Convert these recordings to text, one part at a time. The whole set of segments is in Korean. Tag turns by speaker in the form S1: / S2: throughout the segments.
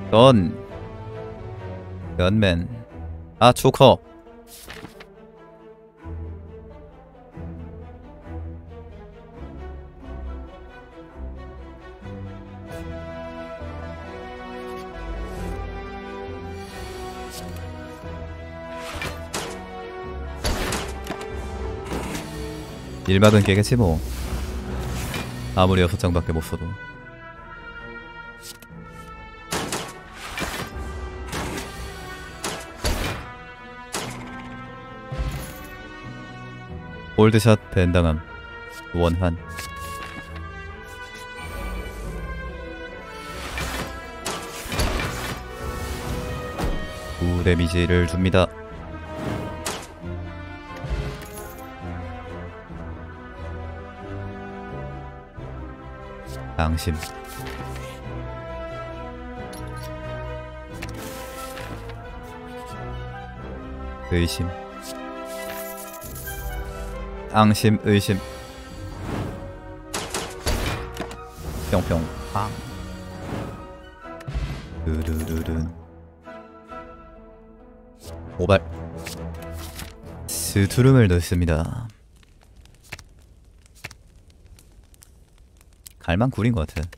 S1: 연맨. 아, 조커. 일막은 깨겠지 뭐. 아무리 6장밖에 못 써도. 골드샷 벤당함. 원한. 데미지를 줍니다. 앙심. 의심. 앙심, 의심. 뿅뿅 팡. 두루루룬. 오발. 스투름을 넣습니다. 갈만 구린 것 같아.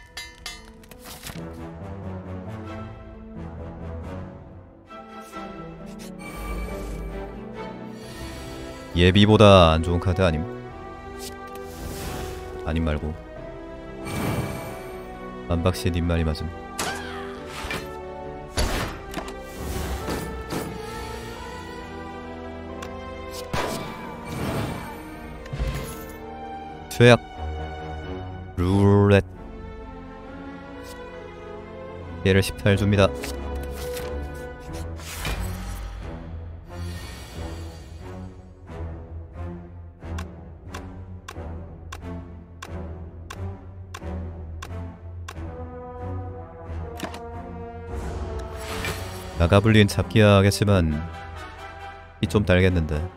S1: 예비보다 안 좋은 카드 아님? 아님 말고 만박씨 님 말이 맞음. 최악. 룰렛. 얘를 18 줍니다. 나가블린 잡기야 하겠지만 이 좀 달겠는데.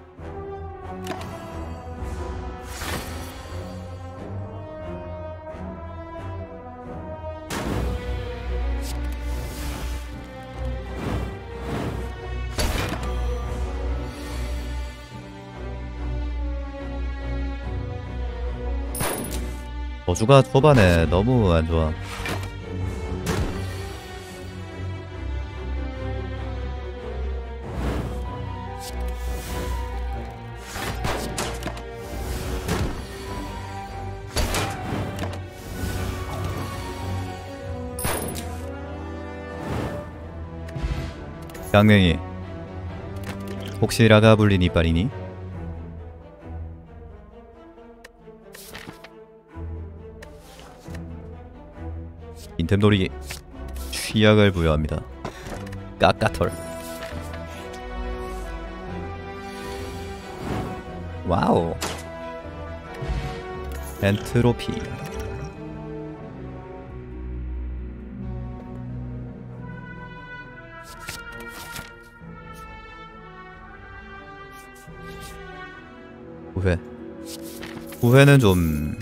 S1: 저주가 초반에 너무 안좋아. 강냉이 혹시 라가블린 이빨이니? 인템 노리기. 취약을 부여합니다. 까까털. 와우. 엔트로피. 후회. 후회는 좀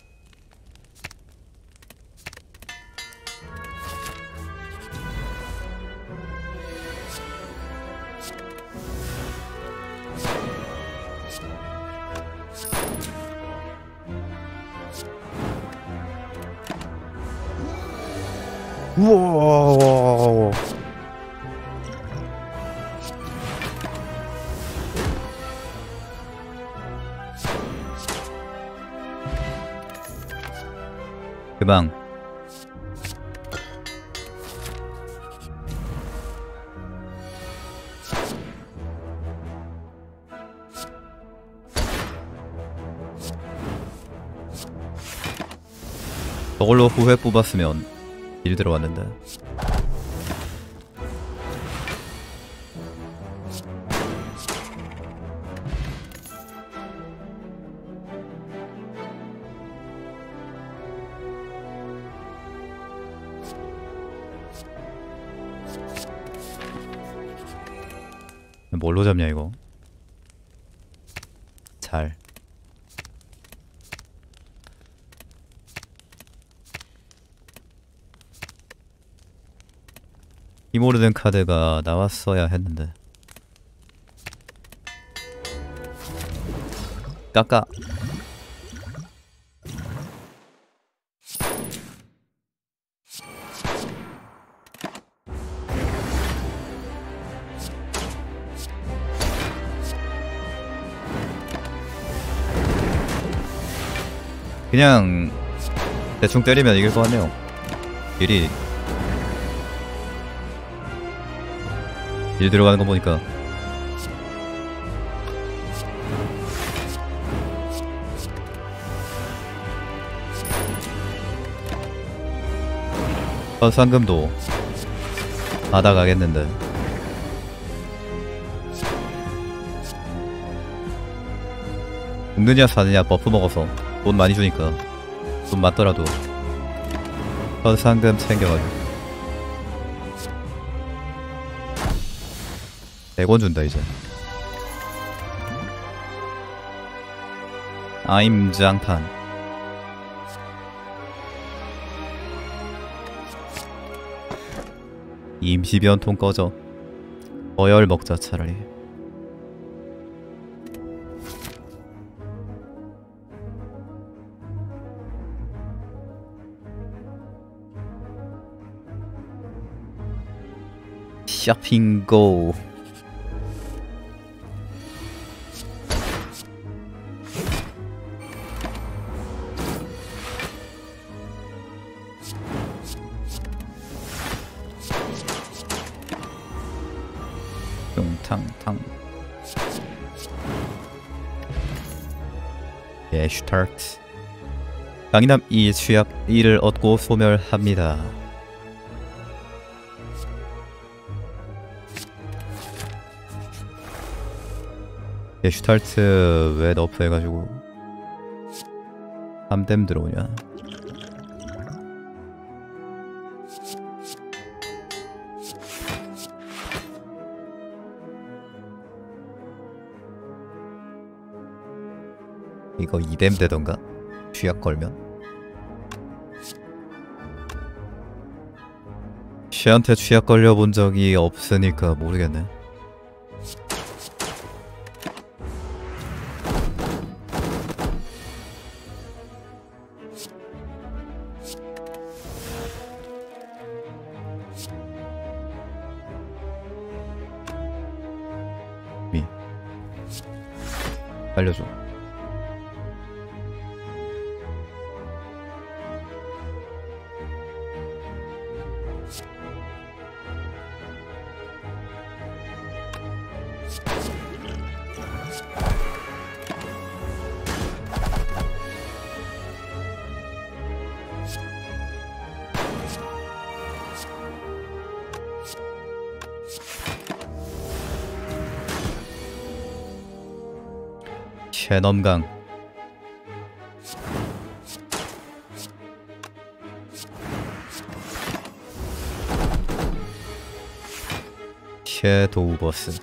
S1: 우와. 그방. 저걸로 후회 뽑았으면 일 들어왔는데. 뭘로 잡냐 이거. 잘. 힘 오르는 카드가 나왔어야 했는데. 깎아. 그냥 대충 때리면 이길 것 같네요. 일 들어가는 거 보니까. 상금도 받아가겠는데. 죽느냐 사느냐 버프 먹어서 돈 많이 주니까 돈 맞더라도 상금 챙겨가지고 100원 준다 이제. 아임장판. 임시변통 꺼져. 어열 먹자 차라리. 쇼핑 고. 탕탕. 예, 슈타트. 강인함 2 취약 1을 얻고 소멸합니다. 예, 슈타트 왜 너프 해가지고 3댐 들어오냐. 이거 2댐 되던가? 쥐약 걸면? 쥐한테 쥐약 걸려본 적이 없으니까 모르겠네. 알려줘. 최넘강. 최도우버스.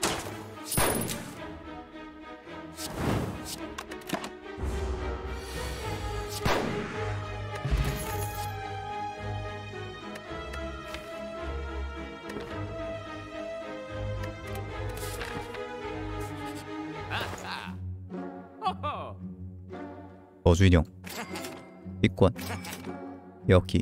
S1: 저주인형. 입권. 여기.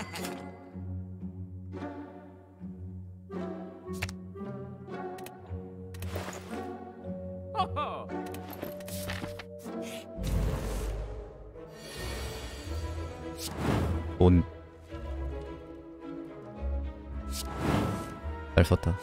S1: 돈. 잘 썼다.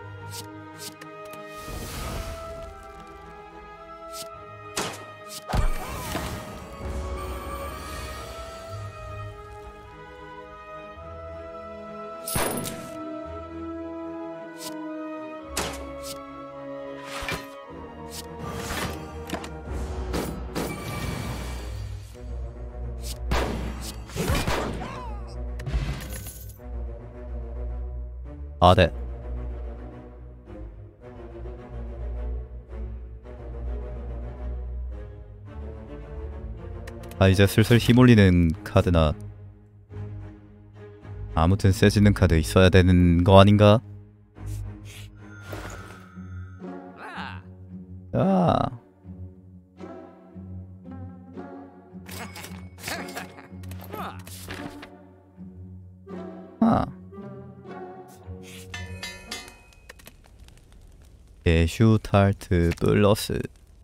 S1: 아, 네. 아, 이제 슬슬 힘 올리는 카드나 아무튼 세지는 카드 있어야 되는 거 아닌가? 아. 아. 개슈 타르트 플러스.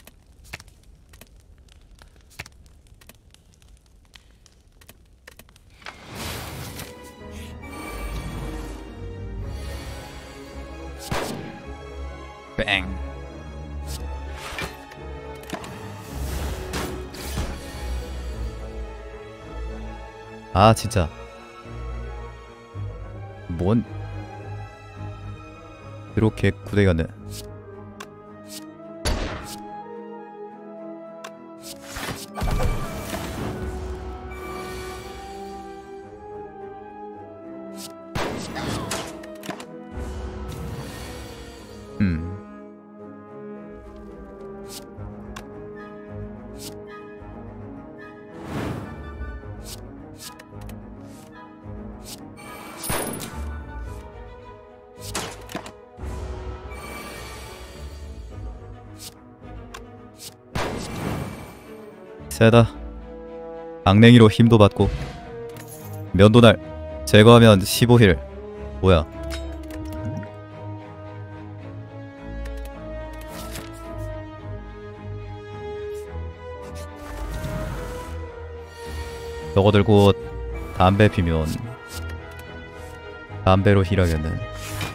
S1: 뺑. 아 진짜 뭔 이렇게 구대가네. 세다. 악냉이로 힘도 받고 면도날 제거하면 15힐. 뭐야? 저거 들고 담배 피면 담배로 힐하겠네.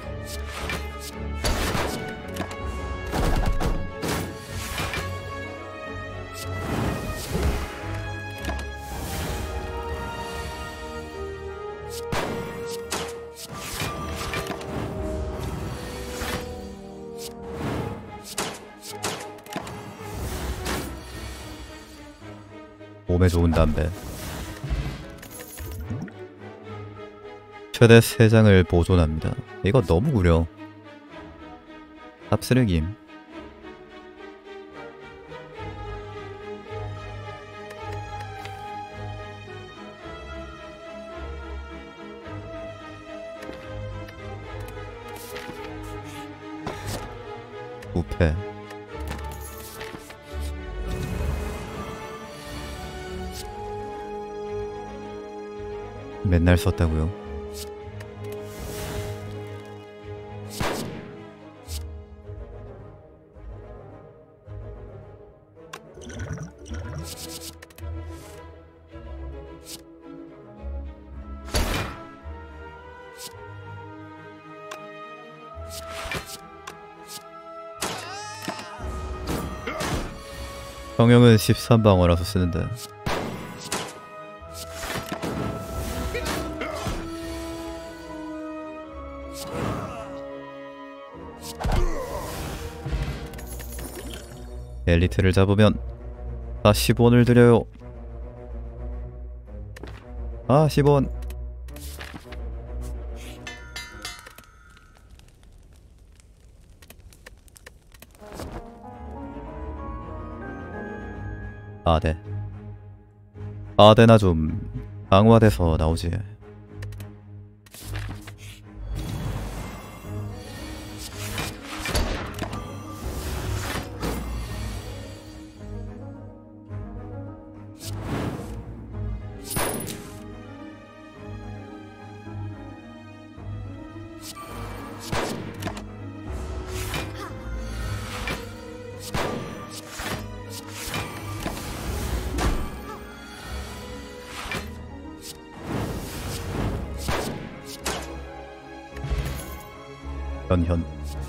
S1: 몸에 좋은 담배. 최대 3장을 보존합니다. 이거 너무 구려. 탑쓰레김. 부패. 맨날 썼다고요? 성형은 13방어라서 쓰는데. 엘리트를 잡으면 40원을 드려요. 10원. 아대. 아대나 좀 강화돼서 나오지. 현현.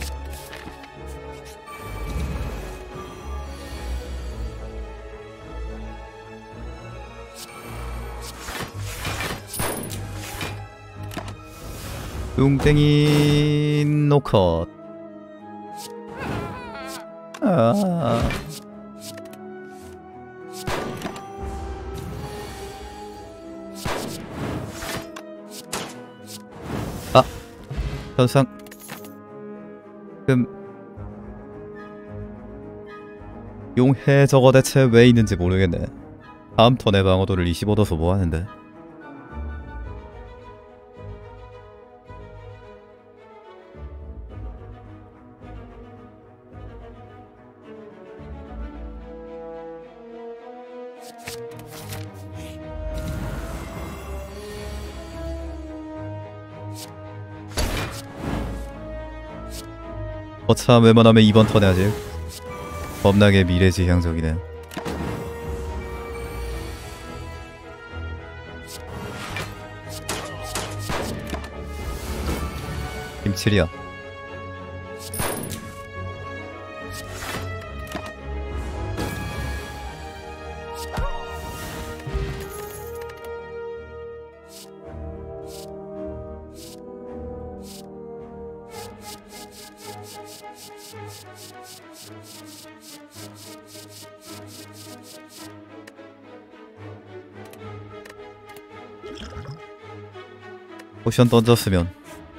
S1: 뚱땡이 노컷. 아. 현상. 용해 저거 대체 왜 있는지 모르겠네. 다음 턴에 방어도를 25 둬서 뭐하는데. 참 웬만하면 이번 턴에 아직 겁나게 미래지향적이네. 김칠이야. 포션 던졌으면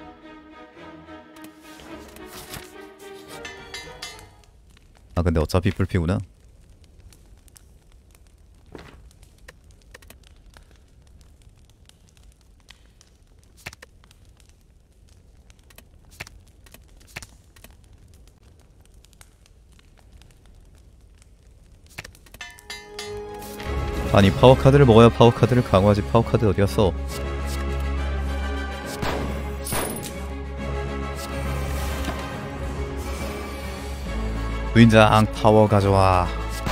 S1: 아 근데 어차피 불피구나. 아니 파워카드를 먹어야 파워카드를 강화하지. 파워카드 어디갔어? 주인장 파워 가져와.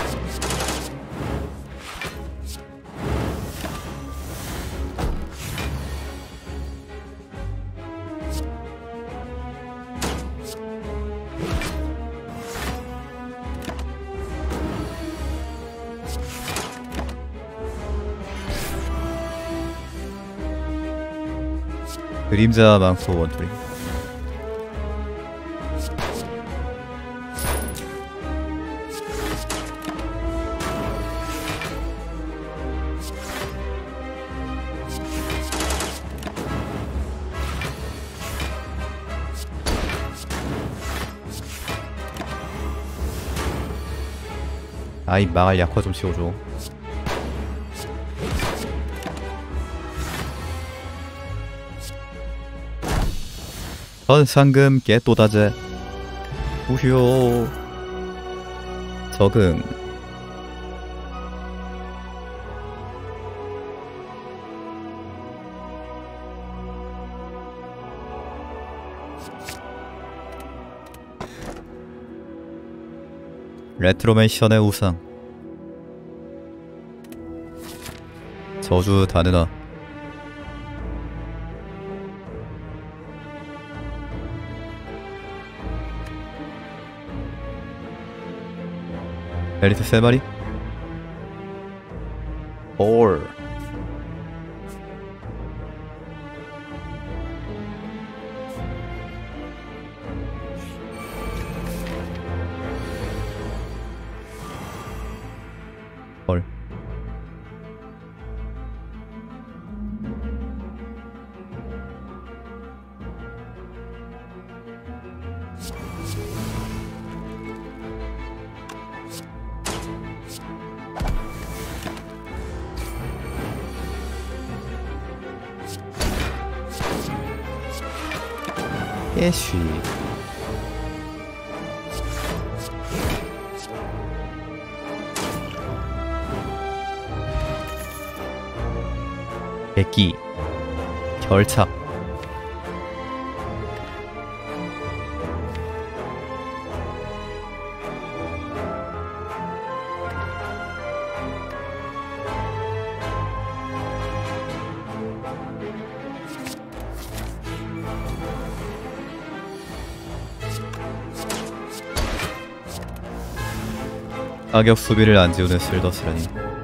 S1: 그림자 망토 원투리. 아이 망할 약화 좀 씌워줘. 현상금 깨또다제 우효 적응. 레트로맨션의 우상. 저주 다느나. 엘리트 3마리? 올. 헐. 예쉬. 백기 결착. 타격 수비를 안 지우는 슬더스라니.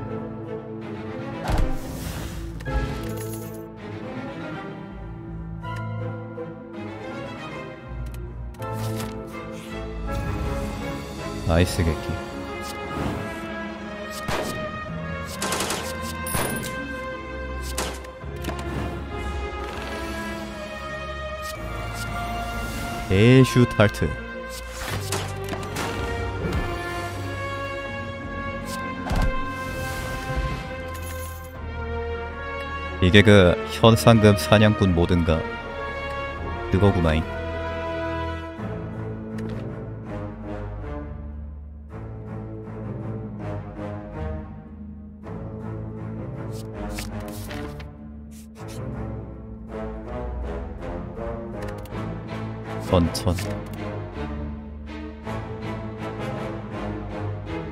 S1: 나이스 객기. 에슈 탈트. 이게 그 현상금 사냥꾼 모든가 그거구마잉. 선천.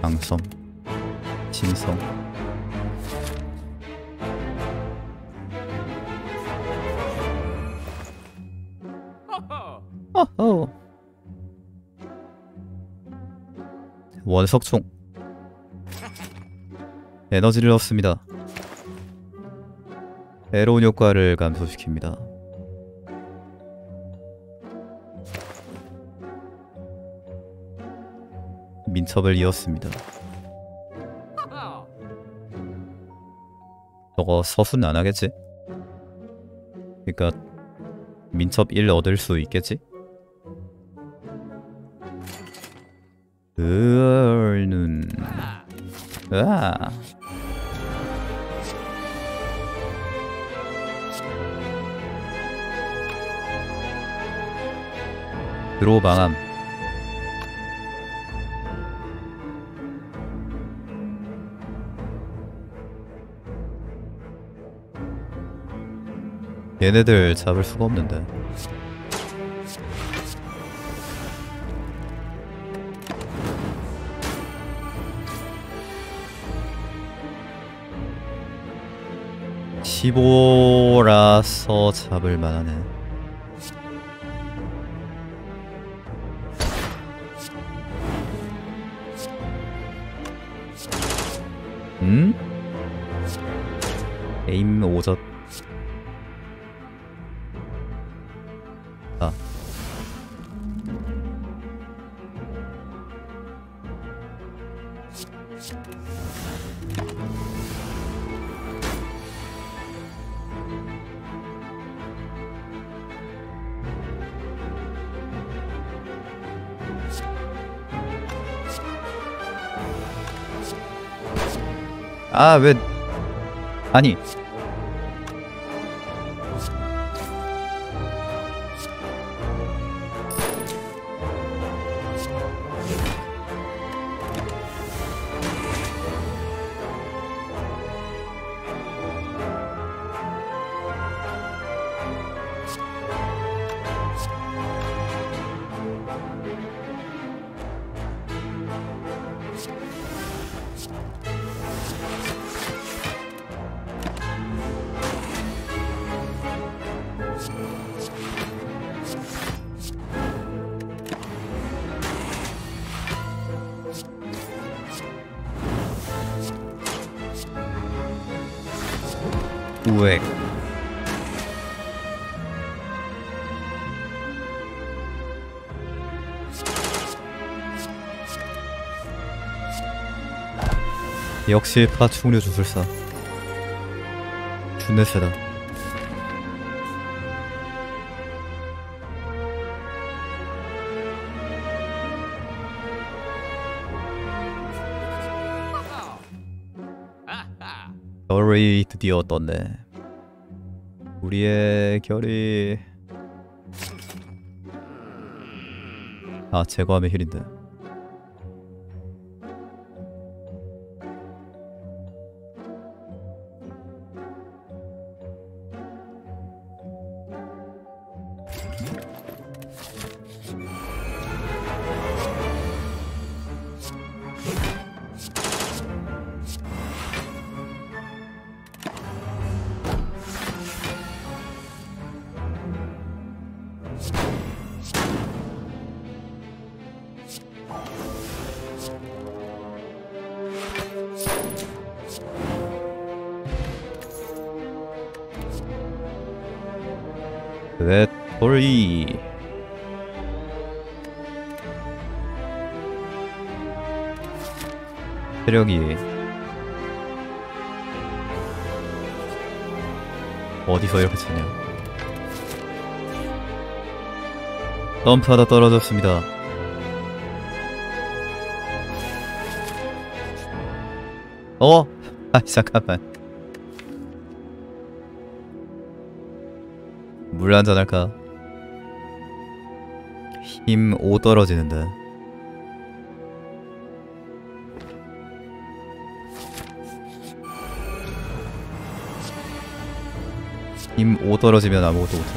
S1: 강성, 진성. 어허. 원석총. 에너지를 얻습니다. 에로운 효과를 감소시킵니다. 민첩을 이었습니다. 저거 서순 안 하겠지? 그니까 민첩 1 얻을 수 있겠지? 눈. 으아. 드로우 망함. 얘네들 잡을 수가 없는데. (15라서) 잡을 만하네. 에임 오젓. 아. 아, 왜 아니. 우엑. 역시 파충류 주술사. 존나 세다. 결이 드디어 떴네. 우리의 결이. 아, 제거하면 힐인데. 배터리. 체력이 어디서 이렇게 차냐. 점프하다 떨어졌습니다. 아, 잠깐만. 물 한잔 할까? 힘 5 떨어지는데. 힘 5 떨어지면 아무것도 못함.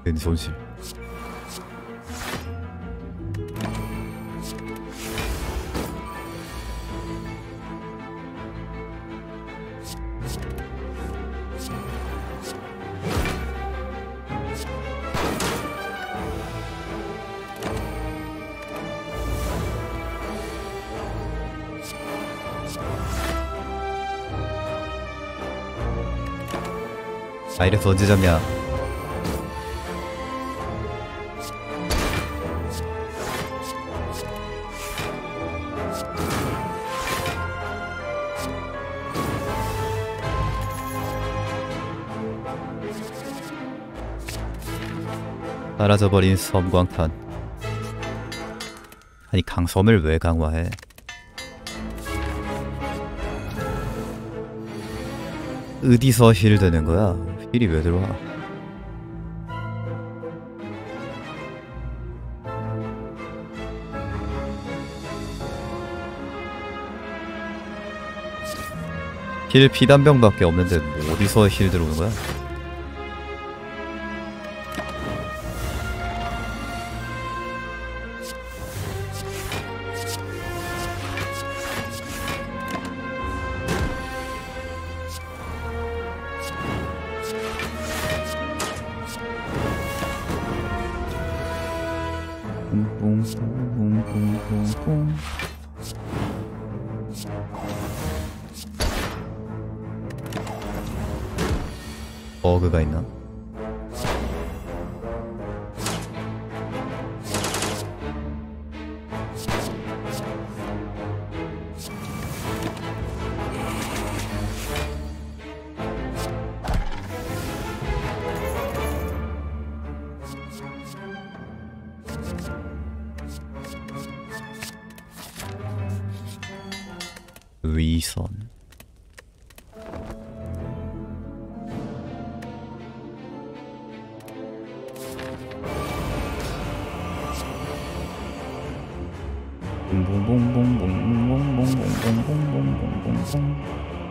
S1: 큰 손실. 아, 이래서 언제 잡냐. 사라져버린 섬광탄. 아니, 강섬을 왜 강화해? 어디서 힐 되는 거야? 힐이 왜 들어와? 힐 피단병밖에 없는데 뭐 어디서 힐 들어오는 거야? 뿡뿡뿡뿡뿡뿡. 버그가 있나? 위선. 붕붕붕붕붕붕붕붕붕붕붕붕붕붕붕붕.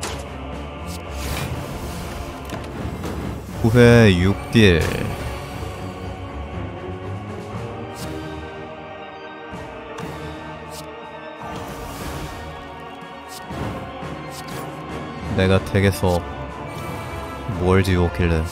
S1: 9회 6딜. 내가 덱에서 뭘 지웠길래.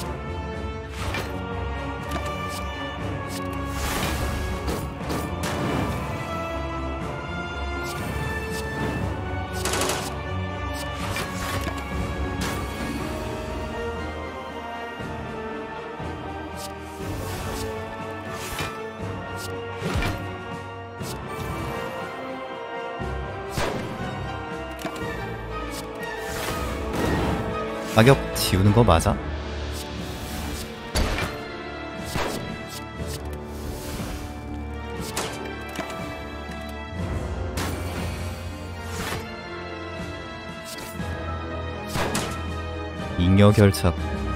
S1: 가격 지우는 거 맞아? 잉여 결착.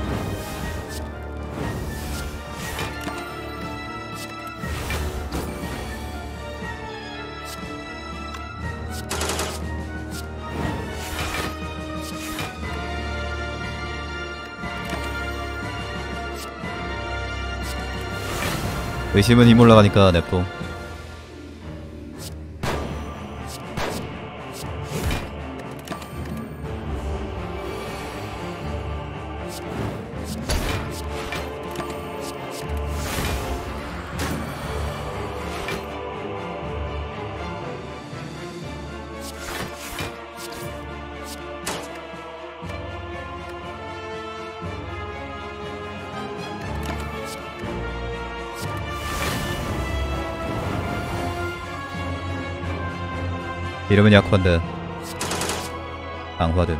S1: 의심은 힘 올라가니까 냅둬. 이러면 약한데 강화든.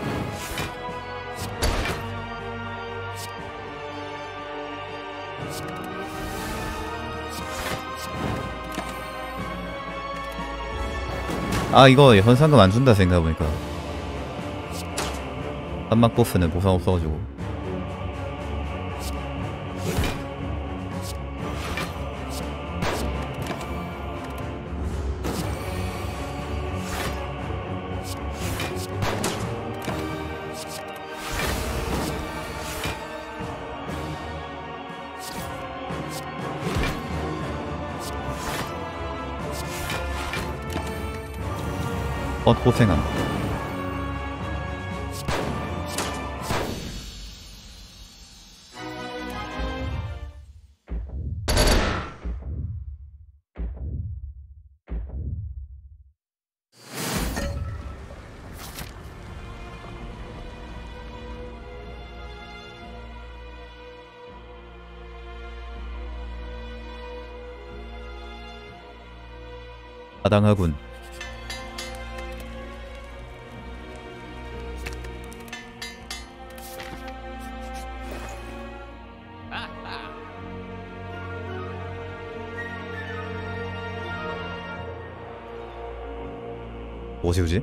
S1: 아, 이거 현상금 안 준다 생각해보니까. 한막 보스는 보상 없어가지고. 고생함. 마땅하군. 뭐 세우지?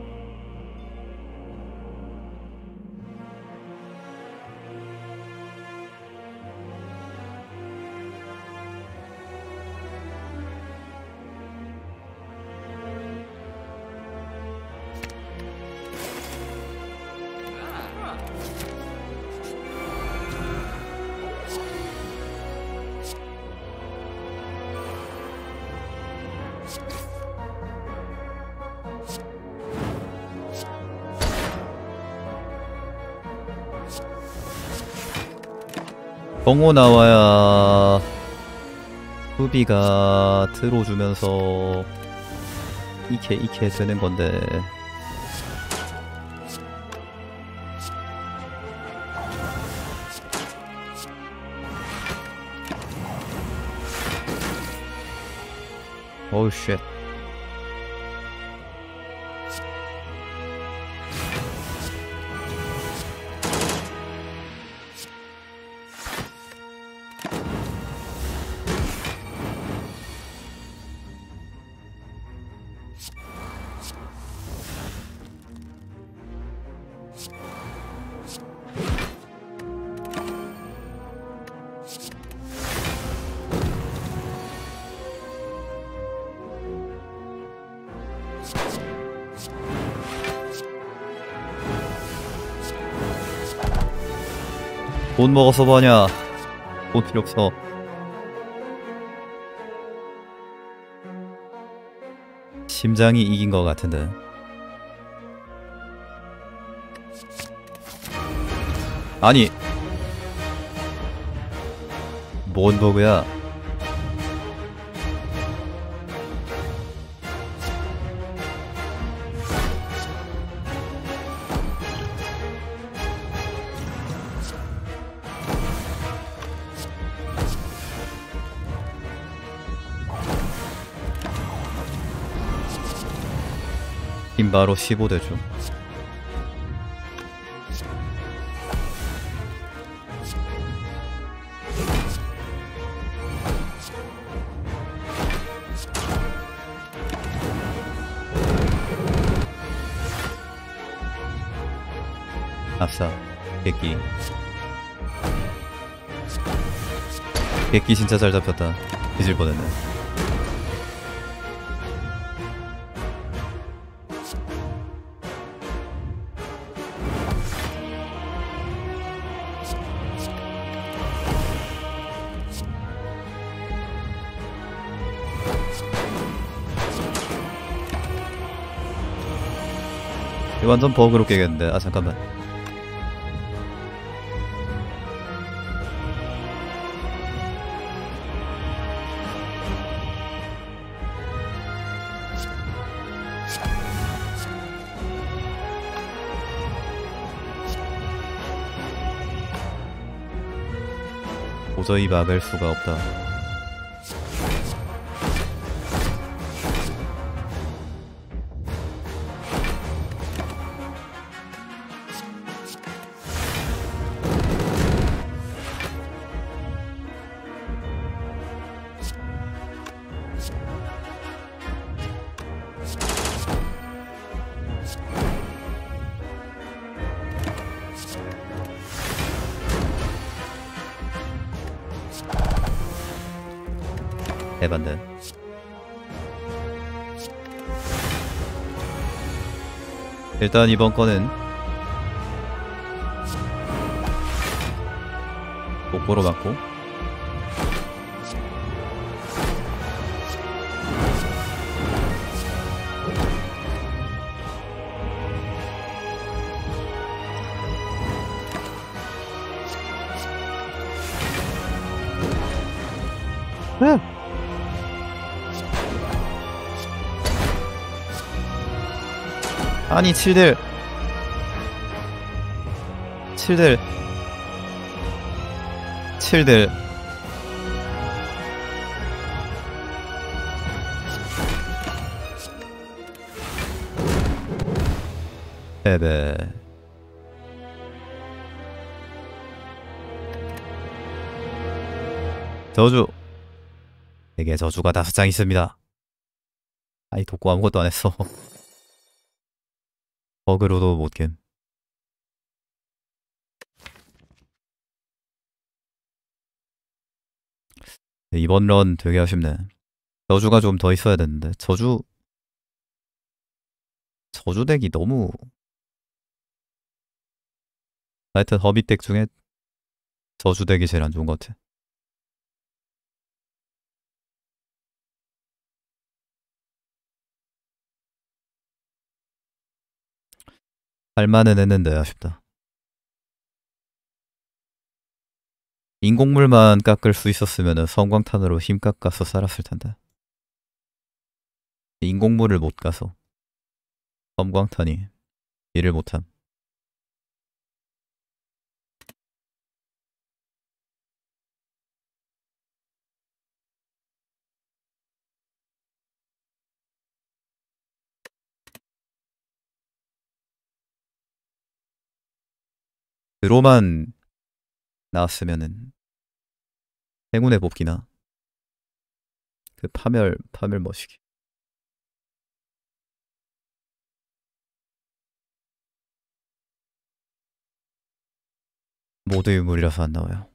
S1: 경호 나와야 수비가 들어주면서 이케 되는 건데. 어우 쉣. 돈 먹어서 뭐하냐. 돈 필요 없어. 심장이 이긴 것 같은데. 아니 뭔 버그야. 힘 바로 15대죠. 아싸, 객기. 객기 진짜 잘 잡혔다. 뒤질 뻔했네. 이거 완전 버그로 깨겠는데. 아 잠깐만. 도저히 막을 수가 없다. 에반데. 일단 이번 거는 복보로 맞고 아니 7딜 7딜 7딜 네네. 저주. 내게 저주가 5장 있습니다. 아이 돕고 아무것도 안 했어. 버그로도 못 깬. 네, 이번 런 되게 아쉽네. 저주가 좀 더 있어야 되는데 저주 덱이 너무. 하여튼 허빗 덱 중에 저주 덱이 제일 안 좋은 것 같아. 할만은 했는데 아쉽다. 인공물만 깎을 수 있었으면 성광탄으로 힘 깎아서 살았을 텐데. 인공물을 못 가서 섬광탄이 일을 못함. 드로만 나왔으면은 행운의 복귀나 그 파멸 머시기. 모두 유물이라서 안 나와요.